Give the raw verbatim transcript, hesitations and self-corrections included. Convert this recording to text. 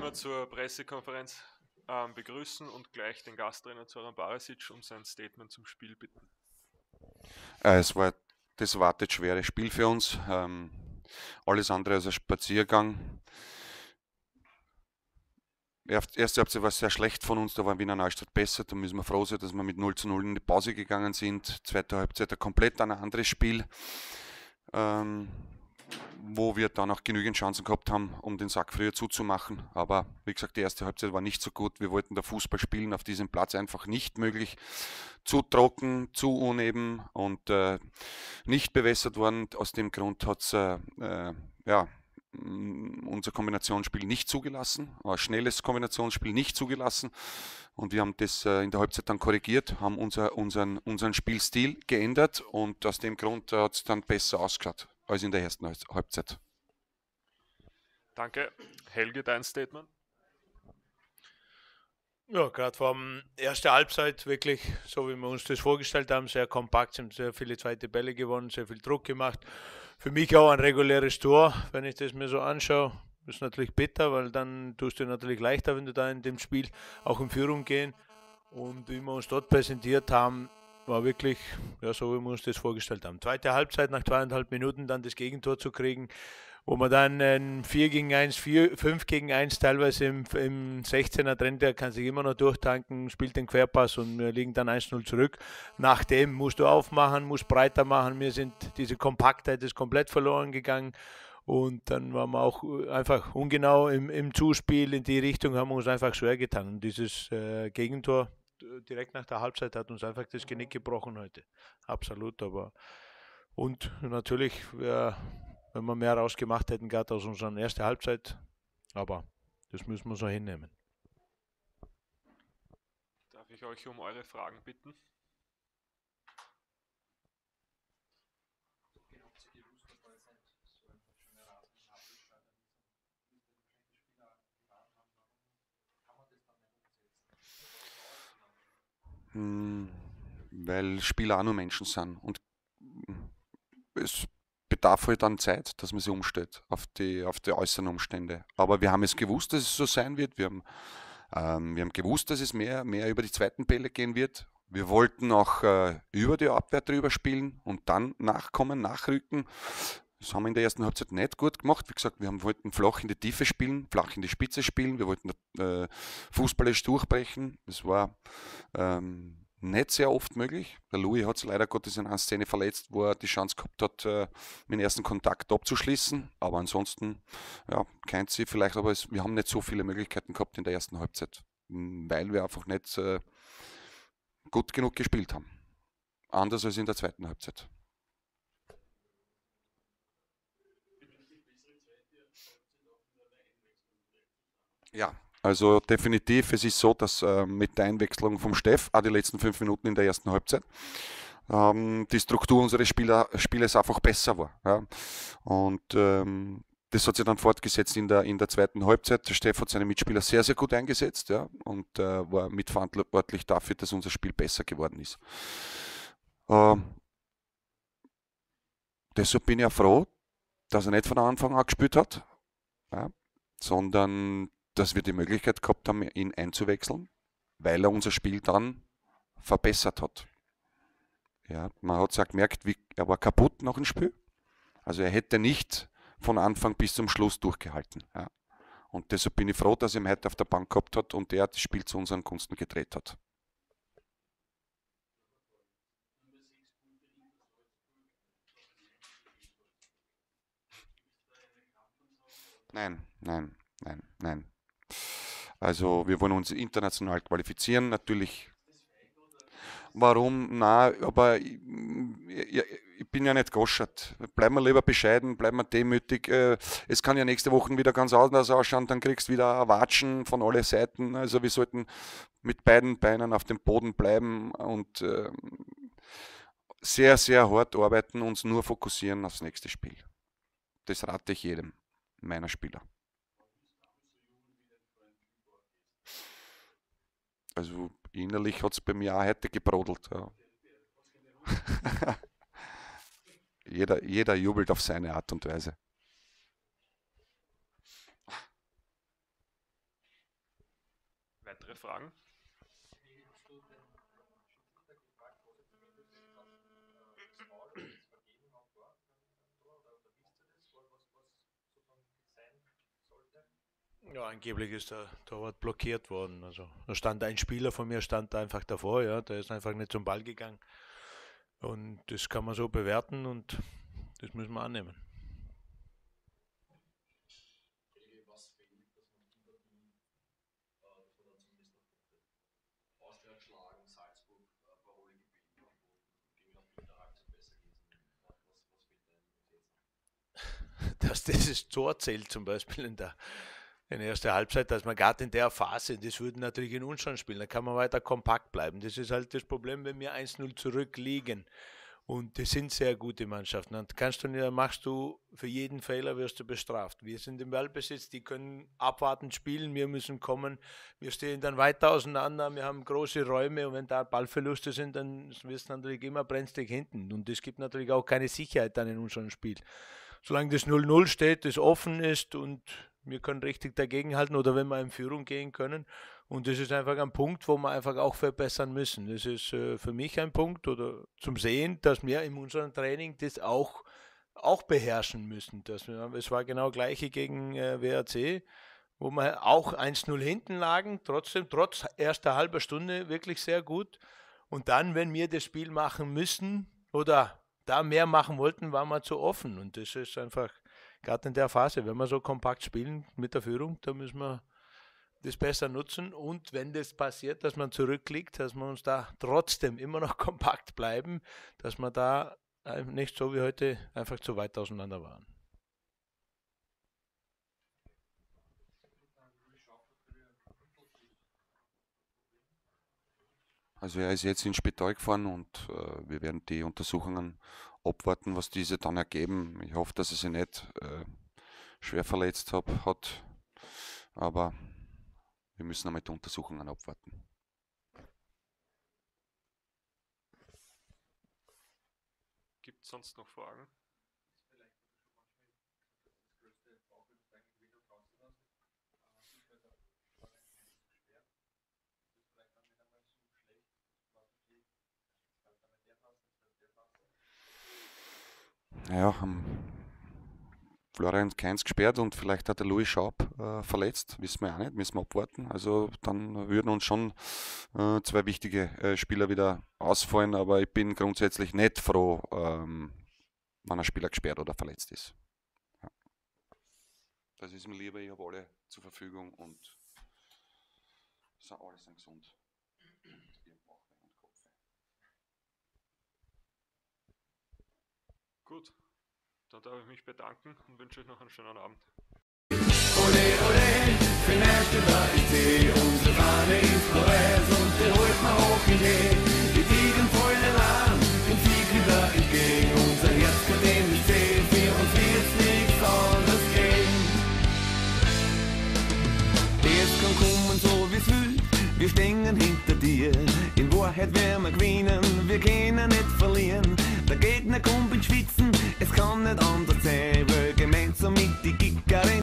Trainer zur Pressekonferenz ähm, begrüßen und gleich den Gasttrainer Zoran Barisic um sein Statement zum Spiel bitten. Äh, es war das erwartet schwere Spiel für uns. Ähm, alles andere als ein Spaziergang. Die erste Halbzeit war sehr schlecht von uns, da war Wiener Neustadt besser. Da müssen wir froh sein, dass wir mit null zu null in die Pause gegangen sind. Zweite Halbzeit ein komplett ein anderes Spiel, ähm, wo wir dann auch genügend Chancen gehabt haben, um den Sack früher zuzumachen. Aber wie gesagt, die erste Halbzeit war nicht so gut. Wir wollten da Fußball spielen, auf diesem Platz einfach nicht möglich. Zu trocken, zu uneben und äh, nicht bewässert worden. Aus dem Grund hat es äh, äh, ja, unser Kombinationsspiel nicht zugelassen, ein schnelles Kombinationsspiel nicht zugelassen, und wir haben das äh, in der Halbzeit dann korrigiert, haben unser, unseren, unseren Spielstil geändert, und aus dem Grund hat es dann besser ausgeschaut als in der ersten Halbzeit. Danke. Helge, dein Statement? Ja, gerade vor der ersten Halbzeit wirklich, so wie wir uns das vorgestellt haben, sehr kompakt, sind sehr viele zweite Bälle gewonnen, sehr viel Druck gemacht. Für mich auch ein reguläres Tor, wenn ich das mir so anschaue. Das ist natürlich bitter, weil dann tust du natürlich leichter, wenn du da in dem Spiel auch in Führung gehen. Und wie wir uns dort präsentiert haben, war wirklich, ja, so wie wir uns das vorgestellt haben. Zweite Halbzeit, nach zweieinhalb Minuten dann das Gegentor zu kriegen, wo man dann ein vier gegen eins, fünf gegen eins teilweise im, im sechzehner drin, der kann sich immer noch durchtanken, spielt den Querpass und wir liegen dann eins null zurück. Nachdem musst du aufmachen, musst breiter machen. Mir sind diese Kompaktheit ist komplett verloren gegangen. Und dann waren wir auch einfach ungenau im, im Zuspiel in die Richtung, haben wir uns einfach schwer getan. Und dieses äh, Gegentor direkt nach der Halbzeit hat uns einfach das Genick gebrochen heute. Absolut, aber und natürlich, ja, wenn wir mehr rausgemacht hätten, gerade aus unserer ersten Halbzeit, aber das müssen wir so hinnehmen. Darf ich euch um eure Fragen bitten? Weil Spieler auch nur Menschen sind, und es bedarf halt dann Zeit, dass man sich umstellt auf die, auf die äußeren Umstände. Aber wir haben es gewusst, dass es so sein wird. Wir haben, ähm, wir haben gewusst, dass es mehr, mehr über die zweiten Bälle gehen wird. Wir wollten auch äh, über die Abwehr drüber spielen und dann nachkommen, nachrücken. Das haben wir in der ersten Halbzeit nicht gut gemacht. Wie gesagt, wir haben, wollten flach in die Tiefe spielen, flach in die Spitze spielen. Wir wollten äh, fußballisch durchbrechen. Das war ähm, nicht sehr oft möglich. Der Louis hat es leider Gottes in einer Szene verletzt, wo er die Chance gehabt hat, äh, mit dem ersten Kontakt abzuschließen. Aber ansonsten, ja, kennt sie vielleicht, aber es, wir haben nicht so viele Möglichkeiten gehabt in der ersten Halbzeit, weil wir einfach nicht äh, gut genug gespielt haben. Anders als in der zweiten Halbzeit. Ja, also definitiv, es ist so, dass äh, mit der Einwechslung vom Steff, auch die letzten fünf Minuten in der ersten Halbzeit, ähm, die Struktur unseres Spieler, Spieles einfach besser war. Ja. Und ähm, das hat sich dann fortgesetzt in der, in der zweiten Halbzeit. Der Steff hat seine Mitspieler sehr, sehr gut eingesetzt, ja, und äh, war mitverantwortlich dafür, dass unser Spiel besser geworden ist. Ähm, deshalb bin ich auch froh, dass er nicht von Anfang an gespielt hat, ja, sondern dass wir die Möglichkeit gehabt haben, ihn einzuwechseln, weil er unser Spiel dann verbessert hat. Ja, man hat es auch gemerkt, wie, er war kaputt nach dem Spiel. Also er hätte nicht von Anfang bis zum Schluss durchgehalten. Ja. Und deshalb bin ich froh, dass er ihn heute auf der Bank gehabt hat und er das Spiel zu unseren Gunsten gedreht hat. Nein, nein, nein, nein. Also wir wollen uns international qualifizieren, natürlich. Warum? Na, aber ich, ich, ich bin ja nicht Goschert. Bleiben wir lieber bescheiden, bleiben wir demütig. Es kann ja nächste Woche wieder ganz anders ausschauen, dann kriegst du wieder Watschen von allen Seiten. Also wir sollten mit beiden Beinen auf dem Boden bleiben und äh, sehr, sehr hart arbeiten, uns nur fokussieren aufs nächste Spiel. Das rate ich jedem meiner Spieler. Also innerlich hat es bei mir auch heute gebrodelt. Ja. jeder, jeder jubelt auf seine Art und Weise. Weitere Fragen? Ja, angeblich ist der Torwart blockiert worden. Also da stand ein Spieler von mir, stand da einfach davor, ja, der ist einfach nicht zum Ball gegangen. Und das kann man so bewerten und das müssen wir annehmen. Dass dieses Tor zählt zum Beispiel in der, in der ersten Halbzeit, dass man gerade in der Phase, das würde natürlich in uns schon spielen, da kann man weiter kompakt bleiben. Das ist halt das Problem, wenn wir eins null zurückliegen. Und das sind sehr gute Mannschaften. Dann kannst du nicht, machst du für jeden Fehler wirst du bestraft. Wir sind im Ballbesitz, die können abwartend spielen, wir müssen kommen, wir stehen dann weiter auseinander, wir haben große Räume und wenn da Ballverluste sind, dann wirst du natürlich immer brenzlig hinten. Und es gibt natürlich auch keine Sicherheit dann in unserem Spiel. Solange das null null steht, das offen ist und wir können richtig dagegenhalten oder wenn wir in Führung gehen können. Und das ist einfach ein Punkt, wo wir einfach auch verbessern müssen. Das ist äh, für mich ein Punkt oder zum Sehen, dass wir in unserem Training das auch, auch beherrschen müssen. Dass wir, es war genau gleiche gegen äh, W R C, wo wir auch eins null hinten lagen, trotzdem trotz erster halber Stunde wirklich sehr gut. Und dann, wenn wir das Spiel machen müssen oder da mehr machen wollten, waren wir zu offen. Und das ist einfach, gerade in der Phase, wenn wir so kompakt spielen mit der Führung, da müssen wir das besser nutzen. Und wenn das passiert, dass man zurückliegt, dass wir uns da trotzdem immer noch kompakt bleiben, dass wir da nicht so wie heute einfach zu weit auseinander waren. Also er ist jetzt ins Spital gefahren und äh, wir werden die Untersuchungen abwarten, was diese dann ergeben. Ich hoffe, dass er sich nicht äh, schwer verletzt hab, hat, aber wir müssen einmal die Untersuchungen abwarten. Gibt es sonst noch Fragen? Ja, haben Florian Kainz gesperrt und vielleicht hat der Louis Schaub äh, verletzt, wissen wir auch nicht, müssen wir abwarten. Also dann würden uns schon äh, zwei wichtige äh, Spieler wieder ausfallen, aber ich bin grundsätzlich nicht froh, ähm, wenn ein Spieler gesperrt oder verletzt ist. Ja. Das ist mir lieber, ich habe alle zur Verfügung und sind alle sind gesund. Gut, dann darf ich mich bedanken und wünsche euch noch einen schönen Abend. Ole, ole, für nächste da ist sie, unsere Fahne ist Paris und die holt man hoch in die. Die Tigen volle Lahn, den Siegen da entgegen, unser Herz kann dem nicht sehen, für uns wird's nichts anderes gehen. Es kann kommen so wie's will, wir stehen hinter dir, in Wahrheit werden wir gewinnen, wir können nicht verlieren. Der Gegner kommt ins Schwitzen, es kann nicht anders sein, weil gemeinsam mit die Gickerin